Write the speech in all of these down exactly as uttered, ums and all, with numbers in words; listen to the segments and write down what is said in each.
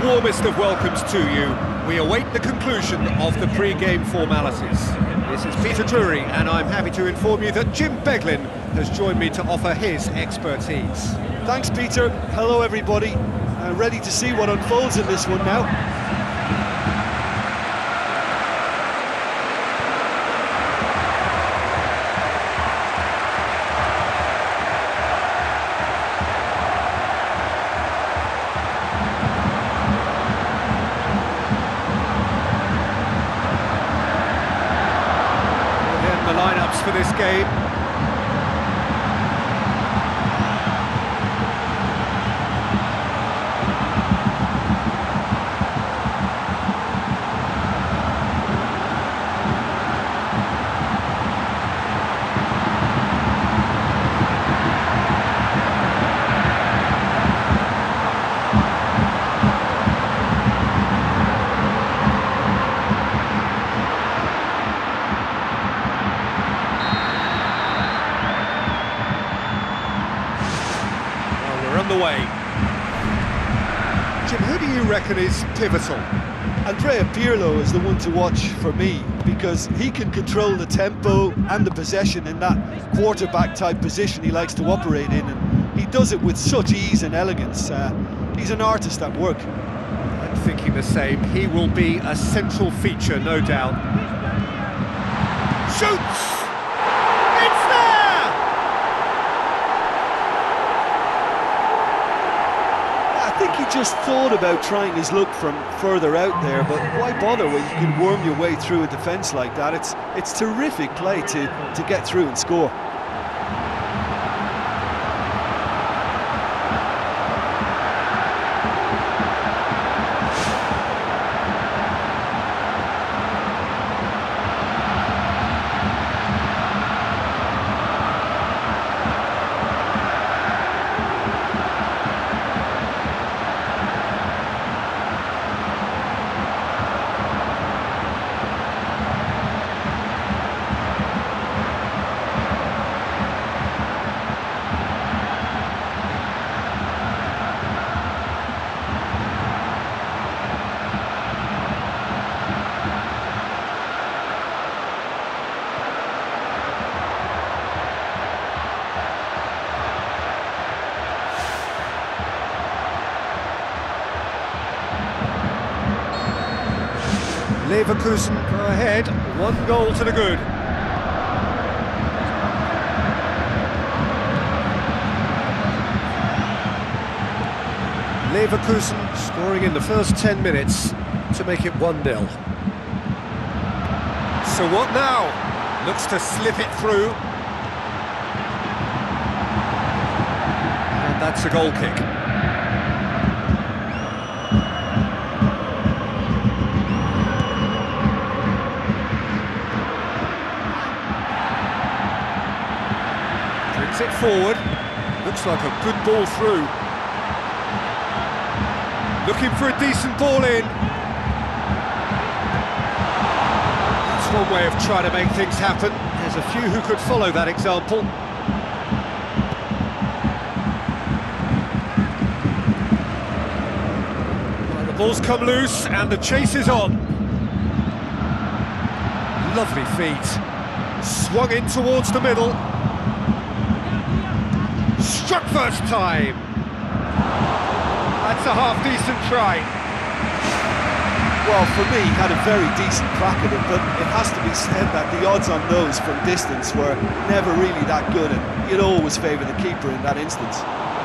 warmest of welcomes to you. We await the conclusion of the pre-game formalities. This is Peter Drury, and I'm happy to inform you that Jim Beglin has joined me to offer his expertise. Thanks, Peter. Hello, everybody. Uh, ready to see what unfolds in this one now. The lineups for this game. The way. Jim, who do you reckon is pivotal? Andrea Pirlo is the one to watch for me, because he can control the tempo and the possession in that quarterback type position he likes to operate in, and he does it with such ease and elegance. Uh, he's an artist at work. I'm thinking the same. He will be a central feature, no doubt. Shoots! It's there! I think he just thought about trying his luck from further out there, but why bother when you can worm your way through a defence like that? It's it's terrific play to, to get through and score. Leverkusen go ahead, one goal to the good. Leverkusen scoring in the first ten minutes to make it one nil. So what now? Looks to slip it through. And that's a goal kick. It forward, looks like a good ball through. Looking for a decent ball in. That's one way of trying to make things happen. There's a few who could follow that example. Well, the ball's come loose and the chase is on. Lovely feet. Swung in towards the middle. Struck first time. That's a half-decent try. Well, for me, he had a very decent crack at it, but it has to be said that the odds on those from distance were never really that good, and you'd always favour the keeper in that instance.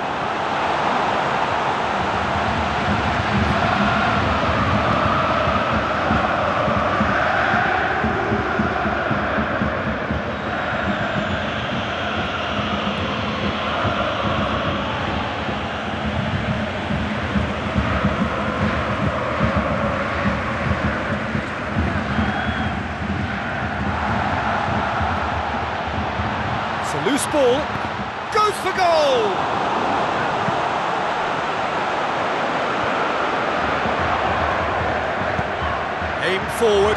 Loose ball, goes for goal! Aim forward.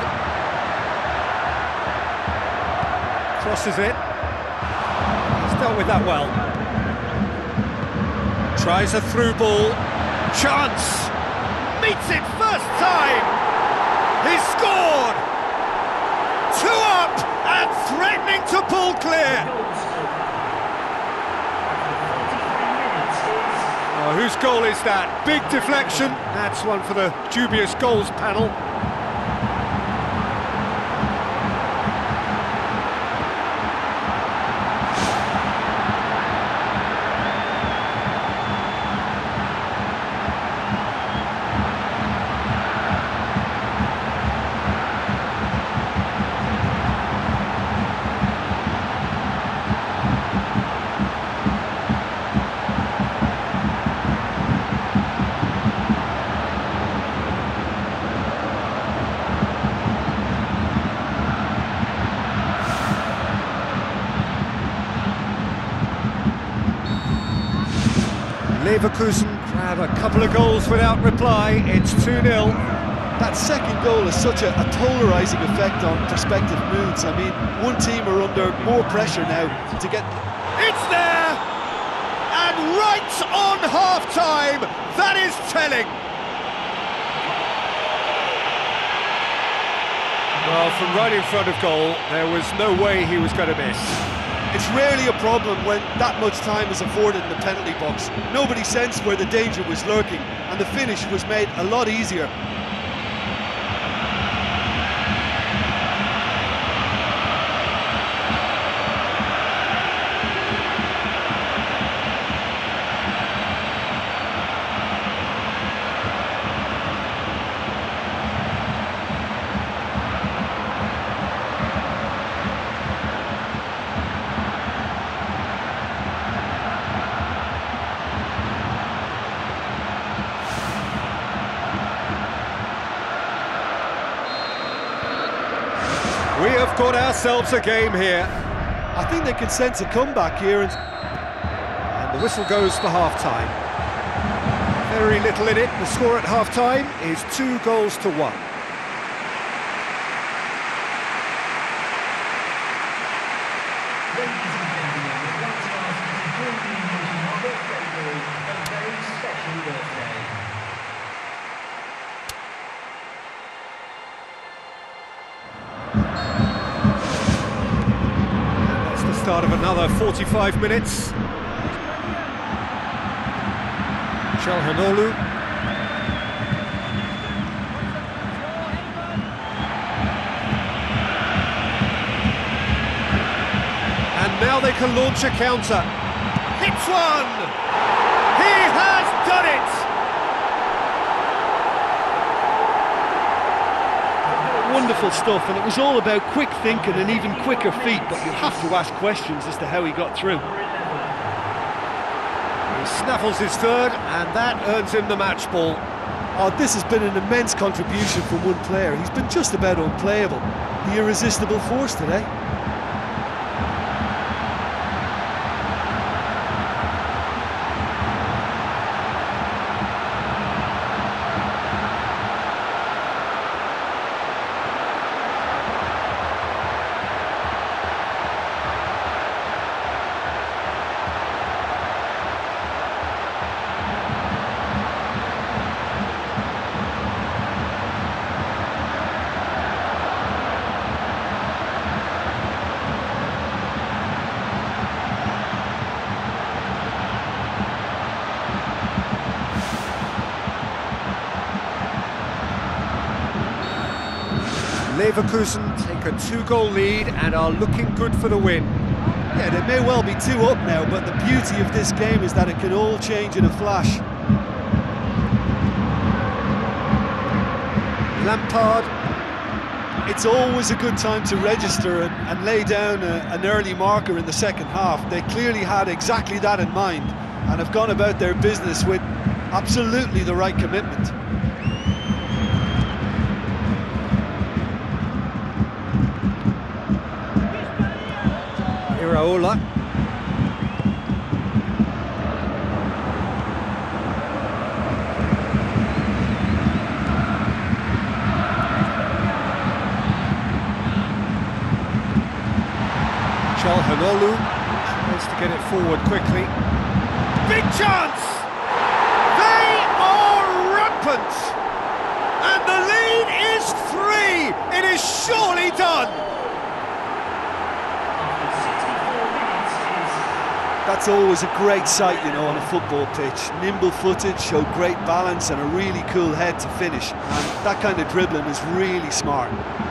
Crosses it. He's dealt with that well. Tries a through ball. Chance! beats it first time! He's scored! Two up and threatening to pull clear! Oh, whose goal is that? Big deflection. That's one for the dubious goals panel. Leverkusen grab a couple of goals without reply. It's two nil. That second goal has such a, a polarising effect on prospective moods. I mean, one team are under more pressure now to get... It's there! And right on half-time! That is telling! Well, from right in front of goal, there was no way he was going to miss. It's rarely a problem when that much time is afforded in the penalty box. Nobody sensed where the danger was lurking, and the finish was made a lot easier. We have got ourselves a game here. I think they can sense a comeback here. And, and the whistle goes for half-time. Very little in it. The score at half-time is two goals to one. Ladies and gentlemen, we'd like to ask you to join me in wishing our birthday boy a very special birthday. Start of another forty-five minutes. Çalhanoğlu. And now they can launch a counter. Hits one! He has done it! wonderful stuff, and it was all about quick thinking and even quicker feet, but you have to ask questions as to how he got through. He snaffles his third, and that earns him the match ball. Oh, this has been an immense contribution from one player. He's been just about unplayable. The irresistible force today. Leverkusen take a two-goal lead and are looking good for the win. Yeah, they may well be two up now, but the beauty of this game is that it can all change in a flash. Lampard. It's always a good time to register and, and lay down a, an early marker in the second half. They clearly had exactly that in mind and have gone about their business with absolutely the right commitment. Iraola. Çalhanoğlu tries to get it forward quickly. Big chance! They are rampant! done? After sixty-four minutes is That's always a great sight, you know, on a football pitch. Nimble-footed, showed great balance and a really cool head to finish. And that kind of dribbling is really smart.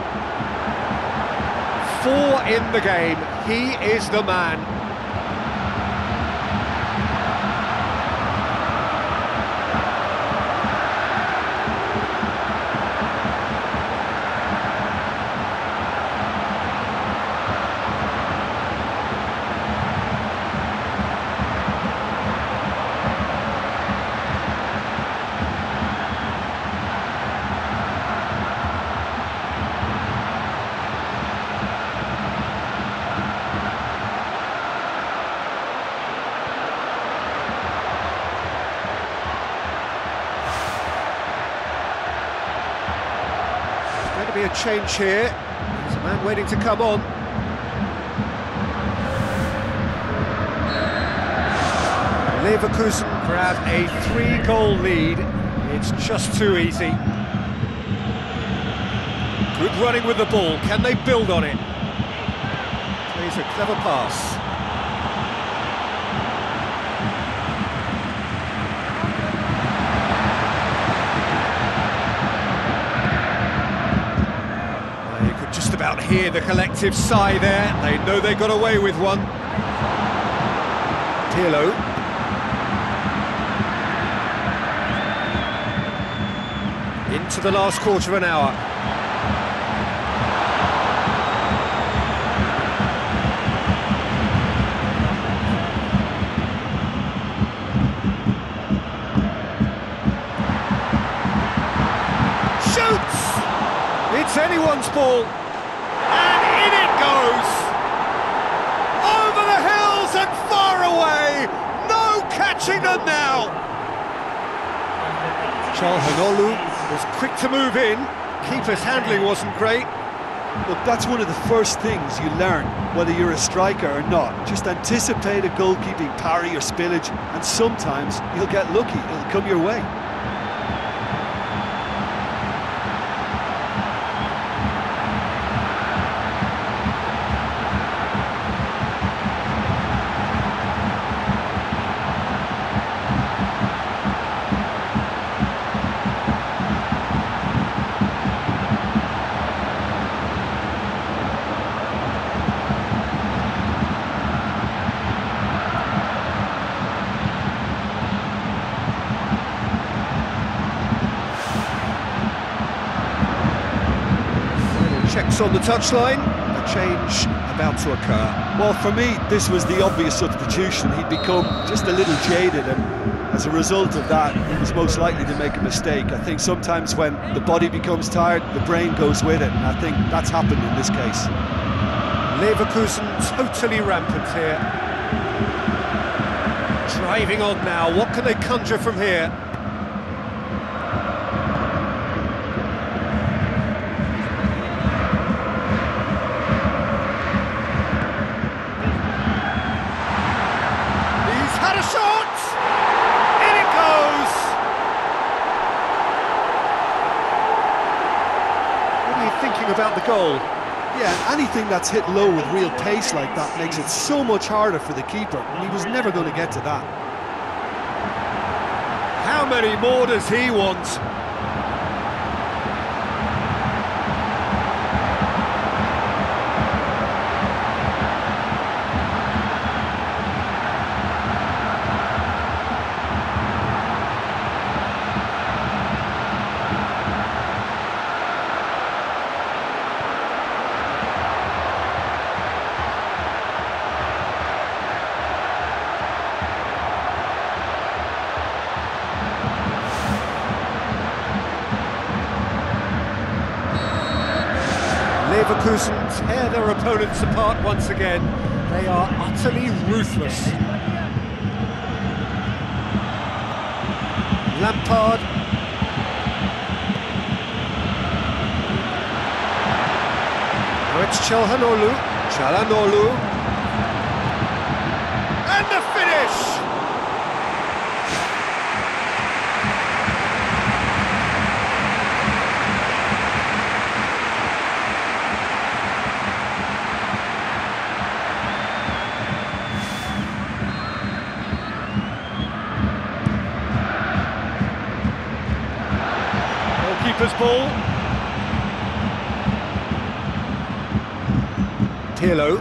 Four in the game. He is the man. Going to be a change here. There's a man waiting to come on. Leverkusen grab a three-goal lead. It's just too easy. Good running with the ball. Can they build on it? Plays a clever pass. Just about hear the collective sigh there. They know they got away with one. Pirlo. Into the last quarter of an hour. Shoots! It's anyone's ball. And in it goes! Over the hills and far away! No catching them now! Çalhanoğlu was quick to move in. Keeper's handling wasn't great. Look, that's one of the first things you learn, whether you're a striker or not. Just anticipate a goalkeeping parry or spillage, and sometimes you'll get lucky, it'll come your way. Checks on the touchline, a change about to occur. Well, for me, this was the obvious substitution. He'd become just a little jaded, and as a result of that, he was most likely to make a mistake. I think sometimes when the body becomes tired, the brain goes with it, and I think that's happened in this case. Leverkusen totally rampant here. Driving on now, what can they conjure from here? About the goal. Yeah, anything that's hit low with real pace like that makes it so much harder for the keeper, and he was never going to get to that. How many more does he want? Leverkusen tear their opponents apart once again. They are utterly ruthless. Lampard. Now it's Çalhanoğlu. Çalhanoğlu. And the finish! ball. Pirlo.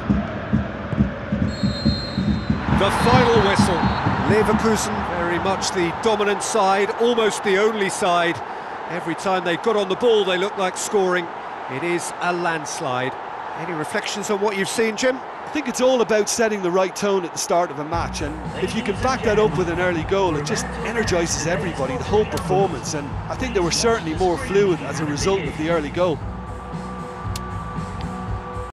The final whistle. Leverkusen, very much the dominant side, almost the only side. Every time they got on the ball, they looked like scoring. It is a landslide. Any reflections on what you've seen, Jim? I think it's all about setting the right tone at the start of a match, and if you can back that up with an early goal, it just energises everybody, the whole performance, and I think they were certainly more fluid as a result of the early goal.